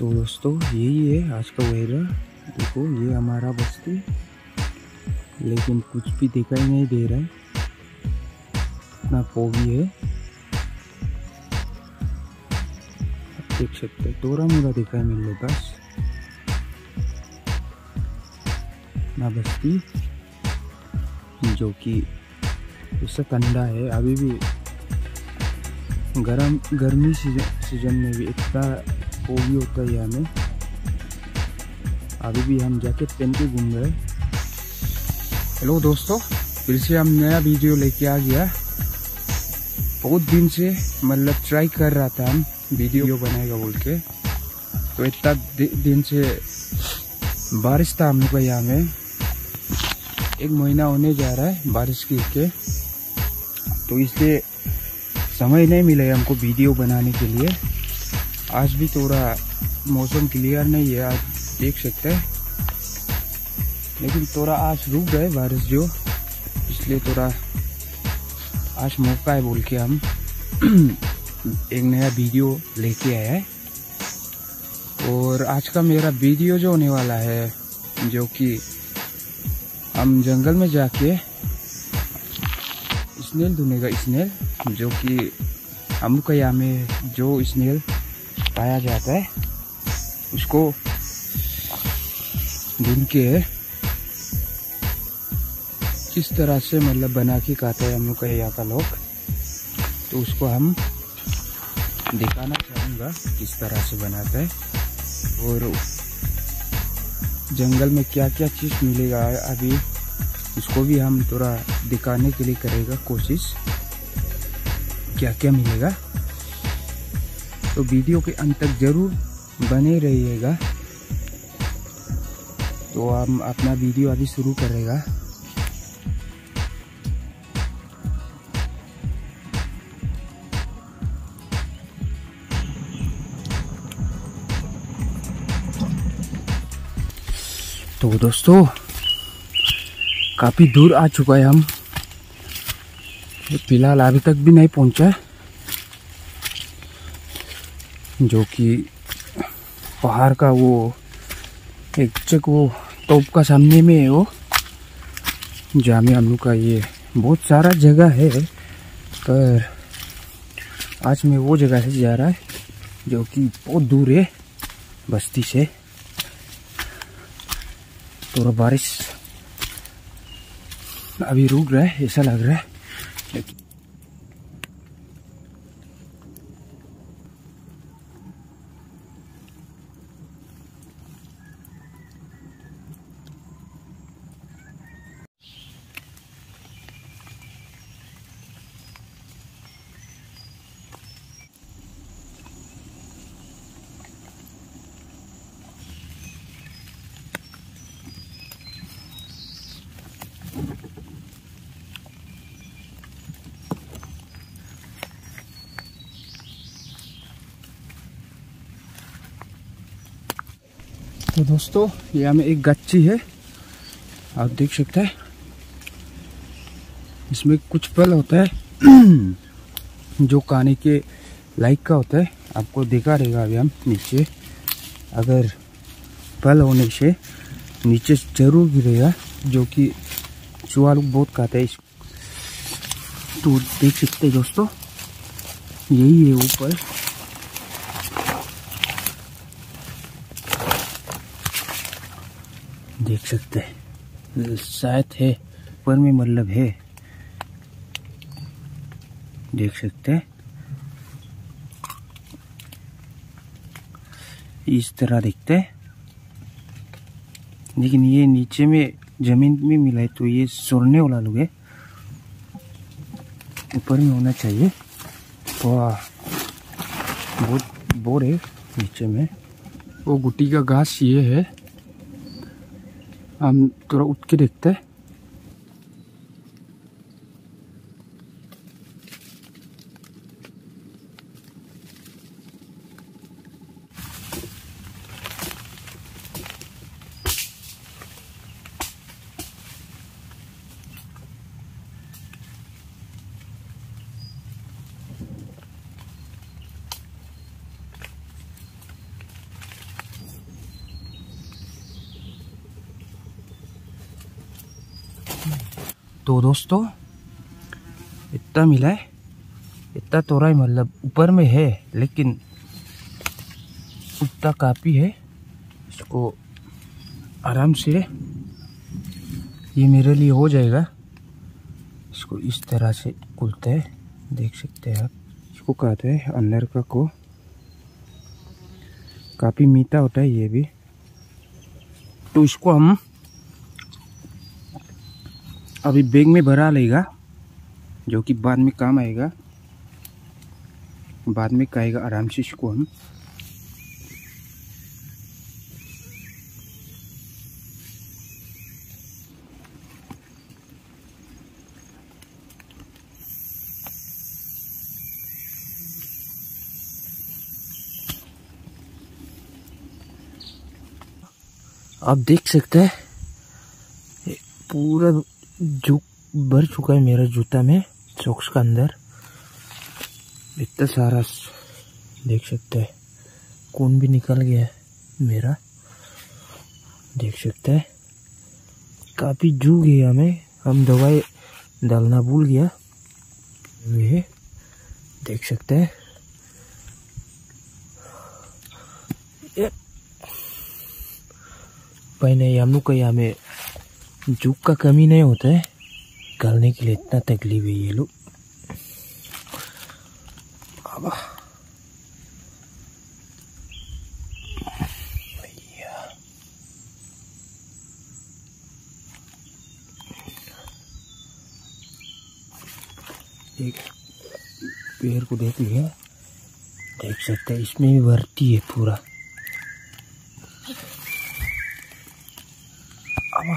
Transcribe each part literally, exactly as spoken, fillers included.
तो दोस्तों यही है आज का वेदर। देखो ये हमारा बस्ती, लेकिन कुछ भी दिखाई नहीं दे रहा है, इतना फोगी है। आप देख सकते हैं थोड़ा मोड़ा दिखाई मिल रहा बस ना बस्ती, जो कि उससे ठंडा है। अभी भी गर्म गर्मी सीजन सीजन में भी इतना फोगी होता है यहाँ में। अभी भी हम जैकेट पहन के घूम रहे। हेलो दोस्तों, फिर से हम नया वीडियो लेके आ गया। बहुत दिन से मतलब ट्राई कर रहा था हम वीडियो बनाएगा बोल के, तो इतना दिन से बारिश था हम लोग का यहाँ में। एक महीना होने जा रहा है बारिश की के, तो इसलिए समय नहीं मिलेगा हमको वीडियो बनाने के लिए। आज भी थोड़ा मौसम क्लियर नहीं है, आज देख सकते हैं, लेकिन थोड़ा आज रुक गए बारिश जो, इसलिए थोड़ा आज मौका है बोल के हम एक नया वीडियो लेके आया है। और आज का मेरा वीडियो जो होने वाला है, जो कि हम जंगल में जाके स्नेल ढूंढेगा। स्नेल जो कि हम लोग का यहाँ में जो स्नेल पाया जाता है, उसको ढूंढ के किस तरह से मतलब बना के खाता है हम लोग का यहाँ का लोग, तो उसको हम दिखाना चाहूँगा किस तरह से बनाता है। और जंगल में क्या क्या चीज़ मिलेगा अभी, उसको भी हम थोड़ा दिखाने के लिए करेगा कोशिश, क्या क्या मिलेगा। तो वीडियो के अंत तक जरूर बने रहिएगा। तो हम अपना वीडियो अभी शुरू करेगा। तो दोस्तों काफी दूर आ चुका है हम, फिलहाल अभी तक भी नहीं पहुंचा, जो कि पहाड़ का वो एक जगह वो तोप का सामने में है वो, जहाँ में हम लोग का ये बहुत सारा जगह है। पर आज मैं वो जगह से जा रहा है जो कि बहुत दूर है बस्ती से। थोड़ा बारिश अभी रुक रहा है ऐसा लग रहा है, लेकिन तो दोस्तों यहाँ में एक गच्ची है, आप देख सकते हैं। इसमें कुछ फल होता है जो खाने के लायक का होता है। आपको देखा रहेगा अभी हम नीचे, अगर फल होने से नीचे जरूर गिरेगा, जो कि चूहा लोग बहुत खाते हैं। तो देख सकते हैं दोस्तों, यही है ऊपर। देख सकते हैं शायद है ऊपर में, मतलब है, देख सकते हैं इस तरह दिखते हैं। लेकिन ये नीचे में जमीन में मिला है, तो ये सोने वाला लोग है, ऊपर में होना चाहिए। वाह बहुत बोर है नीचे में। वो गुटी का घास ये है, हम थोड़ा उठ के देखते हैं। तो दोस्तों इतना मिला है, इतना तोड़ा है, मतलब ऊपर में है लेकिन उतना काफ़ी है। इसको आराम से ये मेरे लिए हो जाएगा। इसको इस तरह से खुलता है, देख सकते हैं आप। इसको कहते हैं अंदर का को, काफ़ी मीठा होता है ये भी। तो इसको हम अभी बैग में भरा लेगा, जो कि बाद में काम आएगा, बाद में खाएगा आराम से इसको हम। आप देख सकते हैं पूरा जूक भर चुका है मेरा जूता में, सॉक्स का अंदर इतना सारा, देख सकते हैं। खून भी निकल गया है मेरा, देख सकते हैं। काफ़ी जू गया हमें, हम दवाई डालना भूल गया। ये देख सकते हैं। पहले हम लोग का यहाँ में जूक का कमी नहीं होता है, निकालने के लिए इतना तकलीफ है ये लोग। अब भैया एक पैर को देख लिया, देख सकते हैं इसमें भी भर्ती है पूरा। अब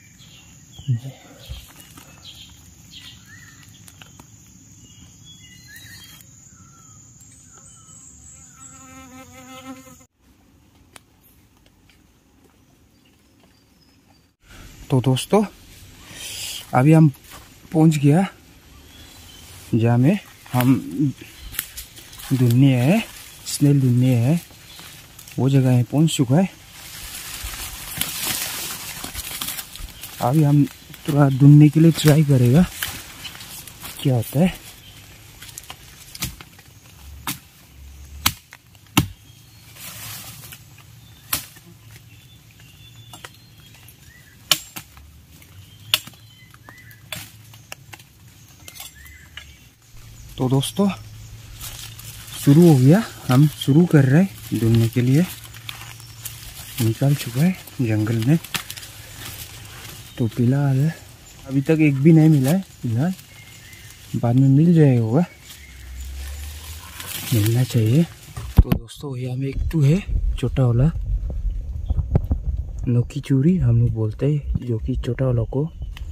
तो दोस्तों अभी हम पहुंच गया जहाँ में हम ढूंढने है, स्नेल ढूंढने है, वो जगह है पहुंच चुका है। अभी हम थोड़ा ढूंढने के लिए ट्राई करेगा क्या होता है। तो दोस्तों शुरू हो गया, हम शुरू कर रहे हैं ढूंढने के लिए। निकाल चुका है जंगल में। तो फिलहाल अभी तक एक भी नहीं मिला है, फिलहाल बाद में मिल जाएगा, होगा मिलना चाहिए। तो दोस्तों यहाँ में एक टू है, छोटा वाला नोकी चूरी हम लोग बोलते हैं, जो कि छोटा वाला को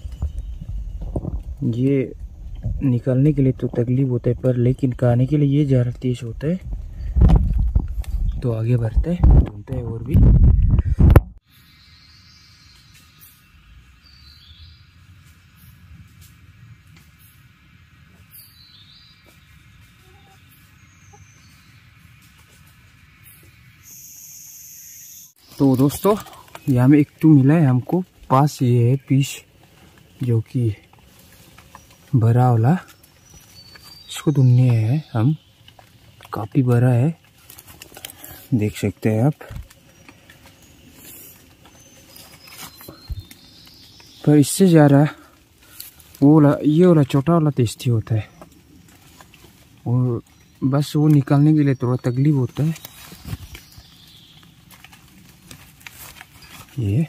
ये निकालने के लिए तो तकलीफ होता है, पर लेकिन खाने के लिए ये ज़्यादा तेज होता है। तो आगे बढ़ते हैं, ढूंढते हैं और भी। तो दोस्तों यहाँ में एक टू मिला है हमको, पास ये है पीस जो कि बड़ा वाला, इसको ढूंढने है हम। काफ़ी बड़ा है, देख सकते हैं आप। पर इससे ज़्यादा वो वाला, ये वाला छोटा वाला टेस्टी होता है, और बस वो निकालने के लिए थोड़ा तकलीफ होता है। ये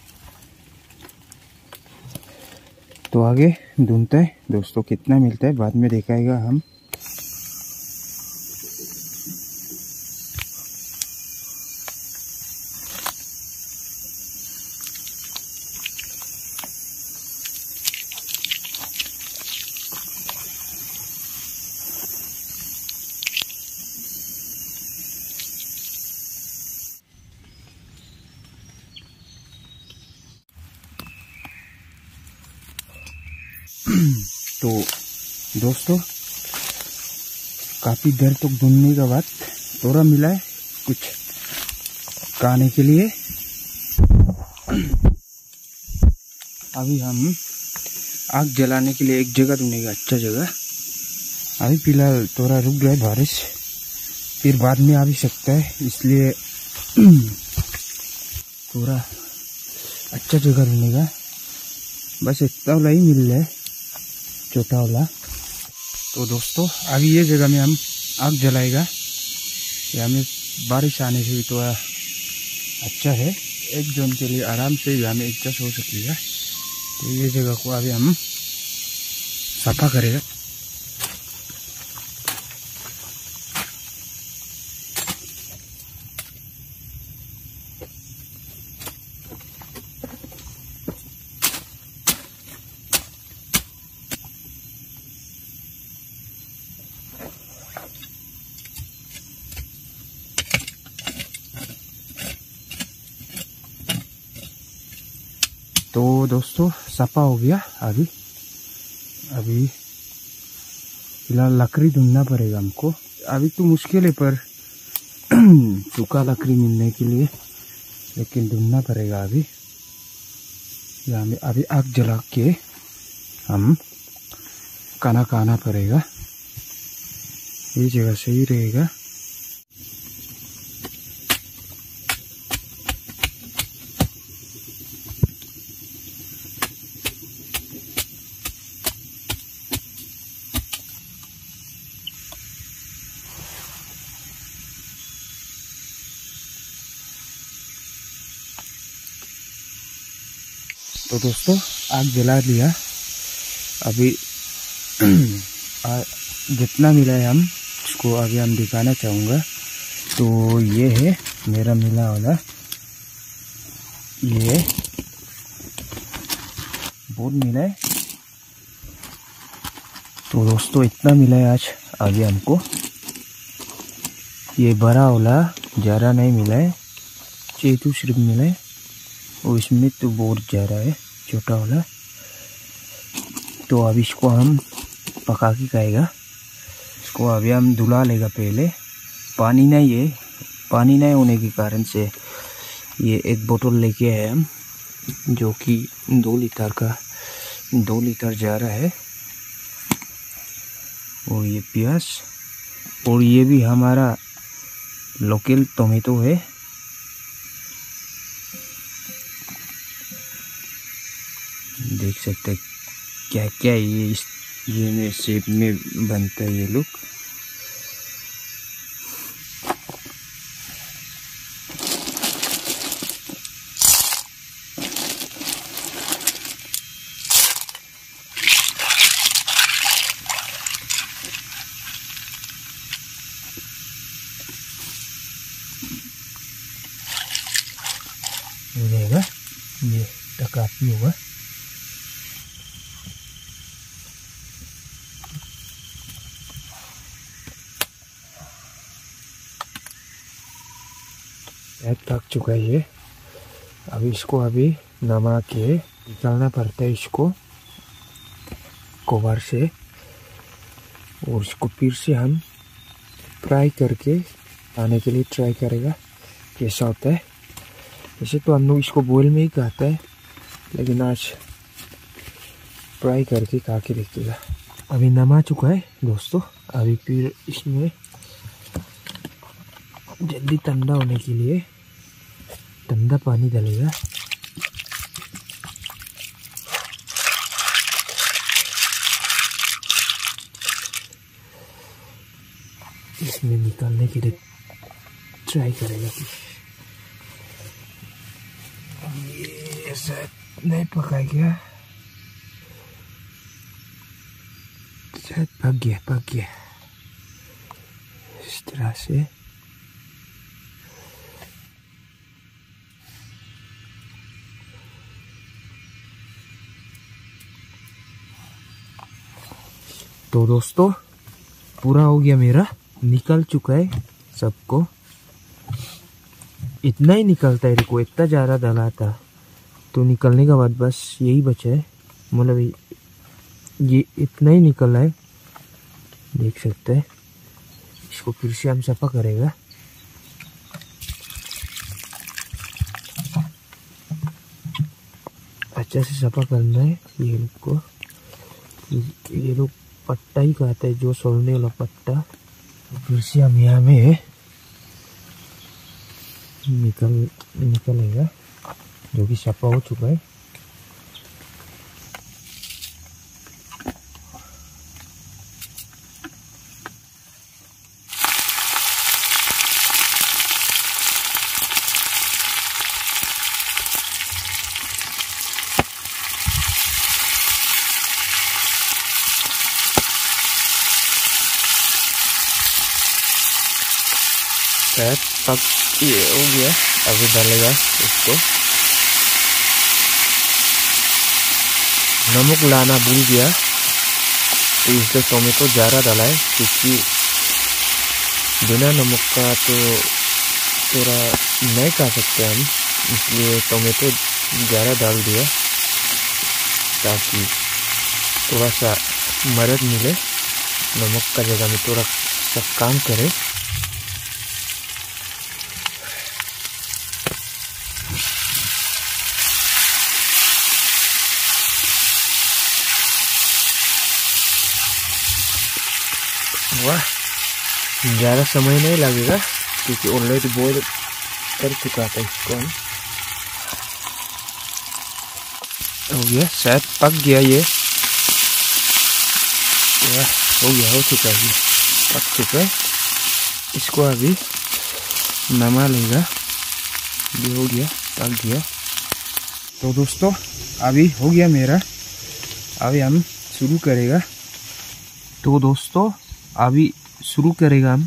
तो आगे ढूंढते हैं दोस्तों, कितना मिलता है बाद में दिखाएगा हम। तो दोस्तों काफ़ी देर तक ढूंढने के बाद थोड़ा मिला है कुछ खाने के लिए। अभी हम आग जलाने के लिए एक जगह ढूंढेगा, अच्छा जगह। अभी फिलहाल थोड़ा रुक गया बारिश, फिर बाद में आ भी सकता है, इसलिए थोड़ा अच्छा जगह ढूंढेगा। बस इतना वाला ही मिल रहा है, छोटा वाला। तो दोस्तों अभी ये जगह में हम आग जलाएगा, यहाँ में बारिश आने से भी थोड़ा अच्छा है, एक जन के लिए आराम से यहाँ में एडजस्ट हो सकेगा। तो ये जगह को अभी हम सफा करेगा। तो दोस्तों सफा हो गया। अभी अभी फिलहाल लकड़ी ढूंढना पड़ेगा हमको। अभी तो मुश्किल है पर सूखा लकड़ी मिलने के लिए, लेकिन ढूंढना पड़ेगा अभी। यहाँ में अभी आग जला के हम खाना खाना पड़ेगा, ये जगह सही रहेगा। तो दोस्तों आग जला लिया। अभी आ, जितना मिला है हम उसको अभी हम दिखाना चाहूँगा। तो ये है मेरा मिला वाला, ये बहुत मिला है। तो दोस्तों इतना मिला है आज अभी हमको। ये बड़ा वाला ज़्यादा नहीं मिला है, चेतु सिर्फ मिला है, और इसमें तो बहुत ज़्यादा है छोटा वाला। तो अब इसको हम पका के खाएगा। इसको अभी हम धुला लेगा पहले, पानी नहीं है, पानी नहीं होने के कारण से ये एक बोतल लेके आए हम, जो कि दो लीटर का दो लीटर जा रहा है। और ये प्याज, और ये भी हमारा लोकल टोमेटो है। देख सकते हैं क्या क्या ये इस ये में शेप में बनता है ये लोग। रहेगा ये टकाती होगा। पक चुका है ये। अभी इसको अभी नमा के निकालना पड़ता है इसको कवर से, और इसको फिर से हम फ्राई करके खाने के लिए ट्राई करेगा कैसा होता है। वैसे तो हम लोग इसको बॉयल में ही खाता है, लेकिन आज फ्राई करके खा के देखिएगा। अभी नमा चुका है दोस्तों। अभी फिर इसमें जल्दी ठंडा होने के लिए ठंडा पानी डालेगा। इसमें निकालने के लिए ट्राई करेगा। ये ऐसा नहीं पकाएगा, शायद पक गया पक गया इस तरह से। तो दोस्तों पूरा हो गया मेरा, निकल चुका है सबको। इतना ही निकलता है, देखो इतना ज़्यादा डाला था तो निकलने के बाद बस यही बचा है, मतलब ये इतना ही निकला है, देख सकते हैं। इसको फिर से हम सफा करेगा। अच्छा से सफा करना है ये को। ये लोग पट्टा ही कहते हैं, जो सोलने वाला पट्टा। तो फिर से हम यहाँ में निकल निकलेगा, जो कि सफा हो चुका है। शायद पक ये हो गया, अभी डालेगा उसको। नमक लाना भूल गया, तो इसलिए टोमेटो ज़्यादा डाला है, क्योंकि बिना नमक का तो थोड़ा नहीं खा सकते हम, इसलिए टोमेटो ज़्यादा डाल दिया ताकि थोड़ा सा मदद मिले, नमक का जगह में थोड़ा सा काम करे। वाह, ज़्यादा समय नहीं लगेगा क्योंकि ऑलरेडी बॉईल कर चुका था इसको। हो गया, शायद पक गया ये। वाह, हो गया, हो चुका है, पक चुका है। इसको अभी नमा लेगा, ये हो गया, पक गया। तो दोस्तों अभी हो गया मेरा, अभी हम शुरू करेगा। तो दोस्तों अभी शुरू करेगा हम।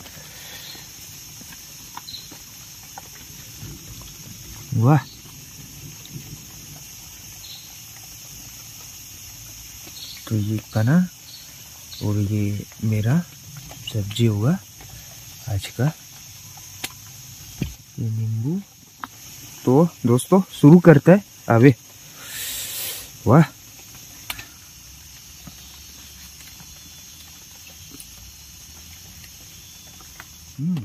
वाह, तो ये खाना और ये मेरा सब्जी होगा आज का, ये नींबू। तो दोस्तों शुरू करते हैं अभी। वाह, हम्म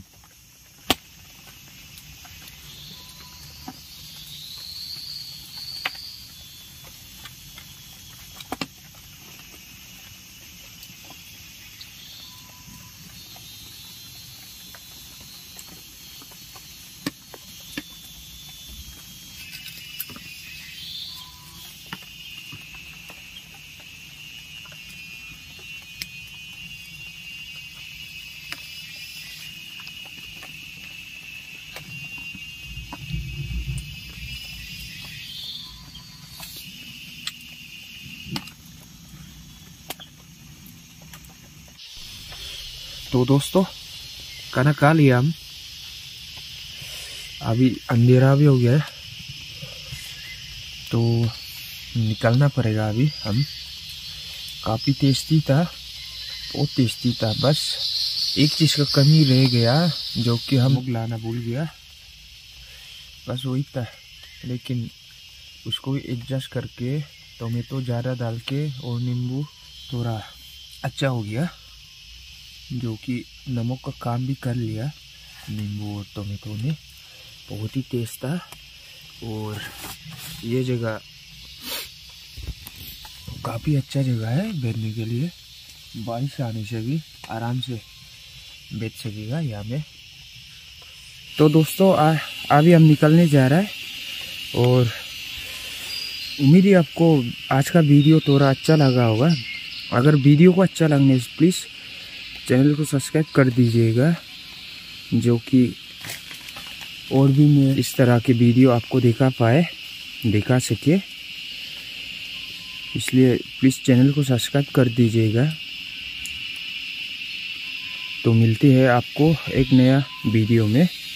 तो दोस्तों खाना खा लिया हम, अभी अंधेरा भी हो गया है, तो निकलना पड़ेगा अभी हम। काफ़ी टेस्टी था, बहुत टेस्टी था। बस एक चीज़ का कमी रह गया, जो कि हम लाना भूल गया, बस वही था। लेकिन उसको एडजस्ट करके टोमेटो ज़्यादा डाल के और नींबू थोड़ा अच्छा हो गया, जो कि नमक का काम भी कर लिया नींबू और टोमेटो ने। बहुत ही टेस्ट था। और ये जगह काफ़ी अच्छा जगह है बैठने के लिए, बारिश आने से भी आराम से बैठ सकेगा यहाँ में। तो दोस्तों आ, अभी हम निकलने जा रहा है, और उम्मीद है आपको आज का वीडियो थोड़ा अच्छा लगा होगा। अगर वीडियो को अच्छा लगने से प्लीज़ चैनल को सब्सक्राइब कर दीजिएगा, जो कि और भी मैं इस तरह के वीडियो आपको दिखा पाए दिखा सके, इसलिए प्लीज़ चैनल को सब्सक्राइब कर दीजिएगा। तो मिलते हैं आपको एक नया वीडियो में।